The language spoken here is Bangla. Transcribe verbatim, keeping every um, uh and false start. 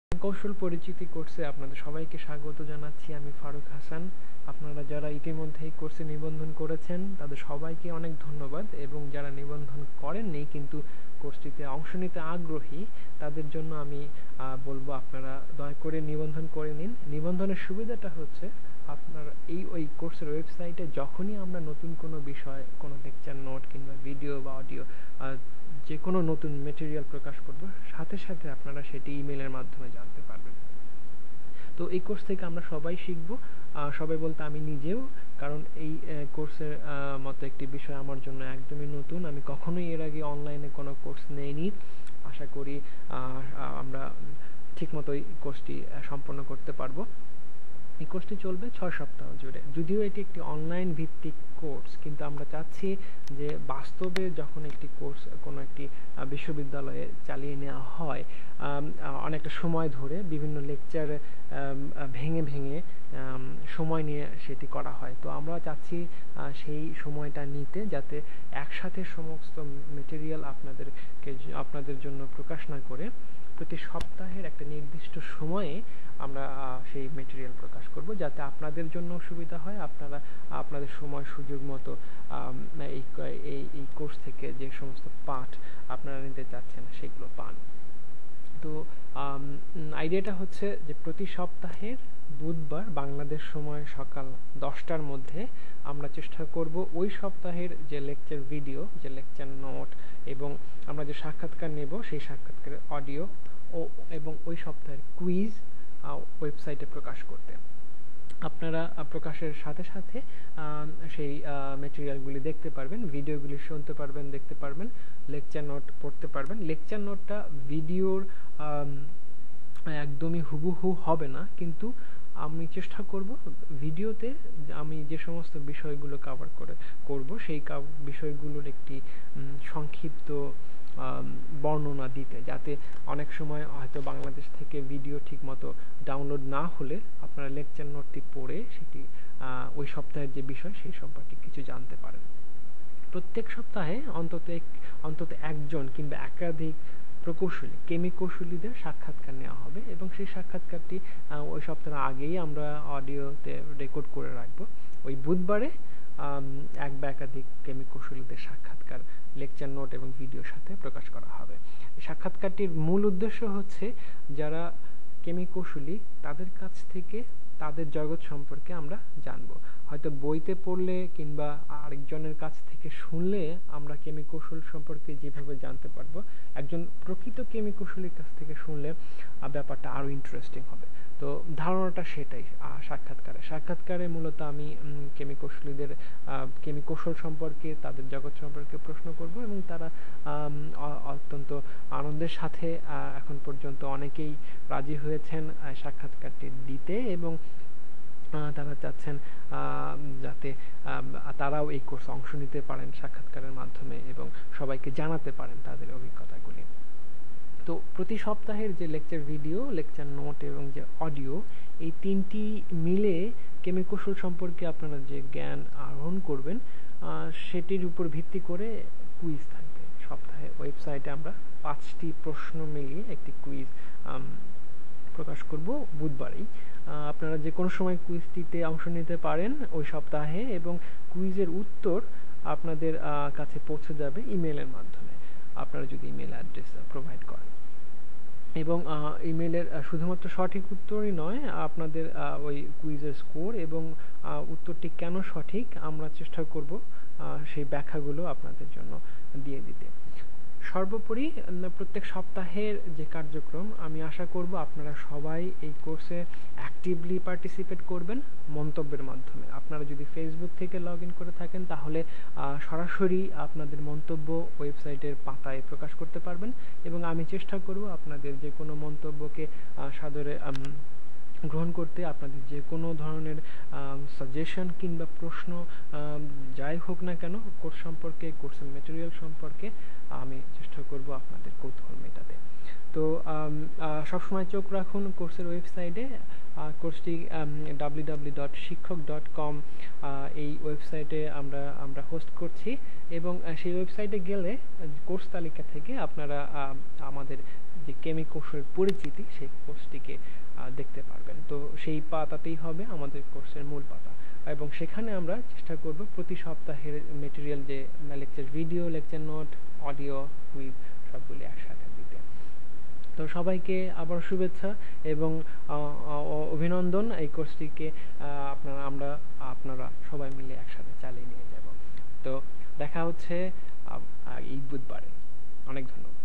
কৌশল পরিচিতি কোর্সে আপনাদের সবাইকে স্বাগত জানাচ্ছি। আমি ফারুক হাসান। আপনারা যারা ইতিমধ্যেই কোর্সে নিবন্ধন করেছেন তাদের সবাইকে অনেক ধন্যবাদ, এবং যারা নিবন্ধন করেননি কিন্তু কোর্সটিতে অংশ নিতে আগ্রহী তাদের জন্য আমি বলবো আপনারা দয়া করে নিবন্ধন করে নিন। নিবন্ধনের সুবিধাটা হচ্ছে আপনার এই ওই কোর্সের ওয়েবসাইটে যখনই আমরা নতুন কোনো বিষয়, কোনো লেকচার নোট কিংবা ভিডিও বা অডিও যে কোনো নতুন মেটেরিয়াল প্রকাশ করব, সাথে সাথে আপনারা সেটি ইমেলের মাধ্যমে জানতে পারবেন। তো এই কোর্স থেকে আমরা সবাই শিখব, সবাই বলতে আমি নিজেও, কারণ এই কোর্সের মতো একটি বিষয় আমার জন্য একদমই নতুন। আমি কখনোই এর আগে অনলাইনে কোনো কোর্স নেইনি। আশা করি আমরা ঠিকমতো এই কোর্সটি সম্পন্ন করতে পারবো। এই কোর্সটি চলবে ছয় সপ্তাহ জুড়ে। যদিও এটি একটি অনলাইন ভিত্তিক কোর্স, কিন্তু আমরা চাচ্ছি যে বাস্তবে যখন একটি কোর্স কোনো একটি বিশ্ববিদ্যালয়ে চালিয়ে নেওয়া হয় অনেকটা সময় ধরে, বিভিন্ন লেকচার ভেঙে ভেঙে সময় নিয়ে সেটি করা হয়, তো আমরা চাচ্ছি সেই সময়টা নিতে, যাতে একসাথে সমস্ত মেটেরিয়াল আপনাদেরকে আপনাদের জন্য প্রকাশ না করে প্রতি সপ্তাহের একটা নির্দিষ্ট সময়ে আমরা সেই মেটেরিয়াল প্রকাশ করব, যাতে আপনাদের জন্য সুবিধা হয়, আপনারা আপনাদের সময় সুযোগ মতো এই এই কোর্স থেকে যে সমস্ত পাঠ আপনারা নিতে চাচ্ছেন সেগুলো পান। তো আইডিয়াটা হচ্ছে যে প্রতি সপ্তাহের বুধবার বাংলাদেশ সময় সকাল দশটার মধ্যে আমরা চেষ্টা করব ওই সপ্তাহের যে লেকচার ভিডিও, যে লেকচার নোট এবং আমরা যে সাক্ষাৎকার নেব সেই সাক্ষাৎকারের অডিও ও এবং ওই সপ্তাহের কুইজ ওয়েবসাইটে প্রকাশ করতে। আপনারা প্রকাশের সাথে সাথে সেই মেটেরিয়ালগুলি দেখতে পারবেন, ভিডিওগুলি শুনতে পারবেন, দেখতে পারবেন, লেকচার নোট পড়তে পারবেন। লেকচার নোটটা ভিডিওর একদমই হুবহু হবে না, কিন্তু আমি চেষ্টা করব ভিডিওতে আমি যে সমস্ত বিষয়গুলো কভার করে করব সেই বিষয়গুলোর একটি সংক্ষিপ্ত বর্ণনা দিতে, যাতে অনেক সময় হয়তো বাংলাদেশ থেকে ভিডিও ঠিকমতো ডাউনলোড না হলে আপনারা লেকচার নোটটি পড়ে সেটি ওই সপ্তাহের যে বিষয় সেই সম্পর্কে কিছু জানতে পারেন। প্রত্যেক সপ্তাহে অন্তত অন্তত একজন কিংবা একাধিক প্রকৌশলী কেমি কৌশলীদের সাক্ষাৎকার নেওয়া হবে, এবং সেই সাক্ষাৎকারটি ওই সপ্তাহের আগেই আমরা অডিওতে রেকর্ড করে রাখবো। ওই বুধবারে এক বা একাধিক কেমি কৌশলীদের সাক্ষাৎকার লেকচার নোট এবং ভিডিওর সাথে প্রকাশ করা হবে। এই সাক্ষাৎকারটির মূল উদ্দেশ্য হচ্ছে যারা কেমি কৌশলী তাদের কাছ থেকে তাদের জগৎ সম্পর্কে আমরা জানবো। হয়তো বইতে পড়লে কিংবা আরেকজনের কাছ থেকে শুনলে আমরা কেমি কৌশল সম্পর্কে যেভাবে জানতে পারবো, একজন প্রকৃত কেমি কৌশলীর কাছ থেকে শুনলে ব্যাপারটা আরো ইন্টারেস্টিং হবে। তো ধারণাটা সেটাই সাক্ষাৎকারে সাক্ষাৎকারে মূলত আমি কেমি কৌশলীদের কেমি কৌশল সম্পর্কে, তাদের জগৎ সম্পর্কে প্রশ্ন করব, এবং তারা অত্যন্ত আনন্দের সাথে এখন পর্যন্ত অনেকেই রাজি হয়েছেন সাক্ষাৎকারটি দিতে, এবং তারা চাচ্ছেন যাতে তারাও এই কোর্সে অংশ নিতে পারেন সাক্ষাৎকারের মাধ্যমে এবং সবাইকে জানাতে পারেন তাদের অভিজ্ঞতাগুলি। তো প্রতি সপ্তাহের যে লেকচার ভিডিও, লেকচার নোট এবং যে অডিও, এই তিনটি মিলে কেমি কৌশল সম্পর্কে আপনারা যে জ্ঞান আহরণ করবেন সেটির উপর ভিত্তি করে কুইজ থাকবে। সপ্তাহে ওয়েবসাইটে আমরা পাঁচটি প্রশ্ন মিলিয়ে একটি কুইজ প্রকাশ করব বুধবারেই। আপনারা যে কোনো সময় কুইজটিতে অংশ নিতে পারেন ওই সপ্তাহে, এবং কুইজের উত্তর আপনাদের কাছে পৌঁছে যাবে ইমেলের মাধ্যমে, আপনারা যদি ইমেল অ্যাড্রেস প্রোভাইড করেন। এবং ইমেলের শুধুমাত্র সঠিক উত্তরই নয়, আপনাদের ওই কুইজের স্কোর এবং উত্তরটি কেন সঠিক আমরা চেষ্টা করব সেই ব্যাখ্যাগুলো আপনাদের জন্য দিয়ে দিতে। সর্বোপরি প্রত্যেক সপ্তাহের যে কার্যক্রম, আমি আশা করব আপনারা সবাই এই কোর্সে অ্যাক্টিভলি পার্টিসিপেট করবেন মন্তব্যের মাধ্যমে। আপনারা যদি ফেসবুক থেকে লগ ইন করে থাকেন তাহলে সরাসরি আপনাদের মন্তব্য ওয়েবসাইটের পাতায় প্রকাশ করতে পারবেন, এবং আমি চেষ্টা করব আপনাদের যে কোনো মন্তব্যকে সাদরে গ্রহণ করতে। আপনাদের যে কোনো ধরনের সাজেশন কিংবা প্রশ্ন যাই হোক না কেন কোর্স সম্পর্কে, কোর্সের মেটেরিয়াল সম্পর্কে, আমি চেষ্টা করব আপনাদের কৌতূহল মেটাতে। তো সবসময় চোখ রাখুন কোর্সের ওয়েবসাইটে। কোর্সটি W W W dot Shikkhok dot com এই ওয়েবসাইটে আমরা আমরা হোস্ট করছি, এবং সেই ওয়েবসাইটে গেলে কোর্স তালিকা থেকে আপনারা আমাদের যে কেমি কৌশলের পরিচিতি, সেই কোর্সটিকে দেখতে পারবেন। তো সেই পাতাতেই হবে আমাদের কোর্সের মূল পাতা, এবং সেখানে আমরা চেষ্টা করব প্রতি সপ্তাহের মেটেরিয়াল, যে lecture video, lecture note, audio, quiz সবগুলি একসাথে দিতে। তো সবাইকে আবার শুভেচ্ছা এবং অভিনন্দন। এই কোর্সটিকে আপনারা আমরা আপনারা সবাই মিলে একসাথে চালিয়ে নিয়ে যাব। তো দেখা হচ্ছে এই বুধবারে। অনেক ধন্যবাদ।